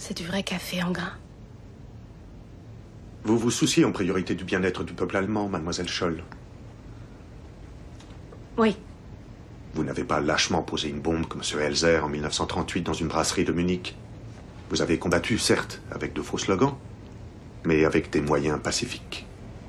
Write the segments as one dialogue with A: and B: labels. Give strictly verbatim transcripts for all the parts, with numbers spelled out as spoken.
A: C'est du vrai café en grains.
B: Vous vous souciez en priorité du bien-être du peuple allemand, mademoiselle Scholl.
A: Oui.
B: Vous n'avez pas lâchement posé une bombe comme M. Elzer en mille neuf cent trente-huit dans une brasserie de Munich. Vous avez combattu, certes, avec de faux slogans, mais avec des moyens pacifiques.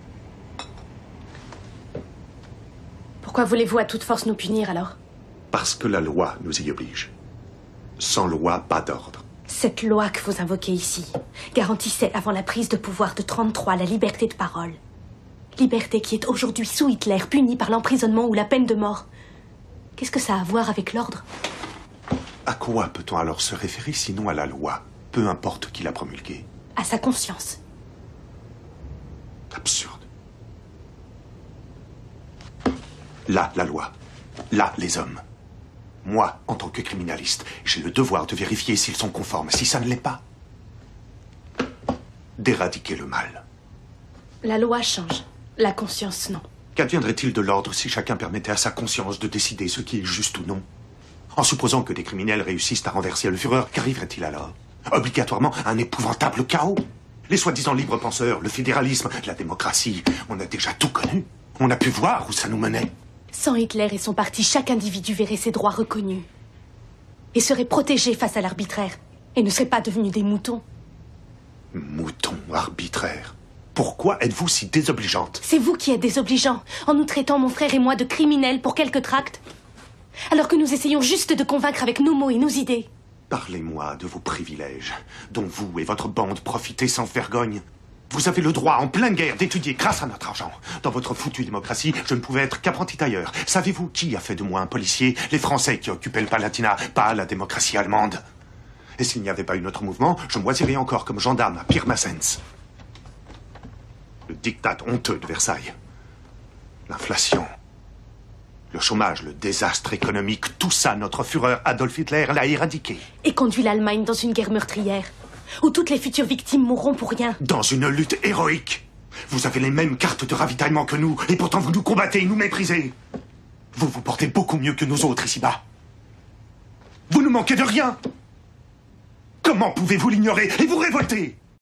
A: Pourquoi voulez-vous à toute force nous punir, alors?
B: Parce que la loi nous y oblige. Sans loi, pas d'ordre.
A: Cette loi que vous invoquez ici garantissait avant la prise de pouvoir de trente-trois la liberté de parole. Liberté qui est aujourd'hui sous Hitler punie par l'emprisonnement ou la peine de mort. Qu'est-ce que ça a à voir avec l'ordre?
B: À quoi peut-on alors se référer sinon à la loi, peu importe qui l'a promulguée?
A: À sa conscience.
B: Absurde. Là, la loi. Là, les hommes. Moi, en tant que criminaliste, j'ai le devoir de vérifier s'ils sont conformes. Si ça ne l'est pas, d'éradiquer le mal.
A: La loi change. La conscience, non.
B: Qu'adviendrait-il de l'ordre si chacun permettait à sa conscience de décider ce qui est juste ou non? En supposant que des criminels réussissent à renverser le Führer, qu'arriverait-il alors? Obligatoirement un épouvantable chaos. Les soi-disant libres penseurs, le fédéralisme, la démocratie, on a déjà tout connu. On a pu voir où ça nous menait.
A: Sans Hitler et son parti, chaque individu verrait ses droits reconnus. Et serait protégé face à l'arbitraire. Et ne serait pas devenu des moutons.
B: Moutons arbitraires. Pourquoi êtes-vous si désobligeante?
A: C'est vous qui êtes désobligeant, en nous traitant, mon frère et moi, de criminels pour quelques tracts. Alors que nous essayons juste de convaincre avec nos mots et nos idées.
B: Parlez-moi de vos privilèges, dont vous et votre bande profitez sans vergogne. Vous avez le droit, en pleine guerre, d'étudier grâce à notre argent. Dans votre foutue démocratie, je ne pouvais être qu'apprenti tailleur. Savez-vous qui a fait de moi un policier? Les Français qui occupaient le Palatinat, pas la démocratie allemande. Et s'il n'y avait pas eu notre mouvement, je moisirais encore comme gendarme à Pirmasens. Le diktat honteux de Versailles. L'inflation. Le chômage, le désastre économique, tout ça, notre Führer Adolf Hitler l'a éradiqué.
A: Et conduit l'Allemagne dans une guerre meurtrière, où toutes les futures victimes mourront pour rien.
B: Dans une lutte héroïque. Vous avez les mêmes cartes de ravitaillement que nous, et pourtant vous nous combattez et nous méprisez. Vous vous portez beaucoup mieux que nous autres ici-bas. Vous ne manquez de rien. Comment pouvez-vous l'ignorer et vous révolter?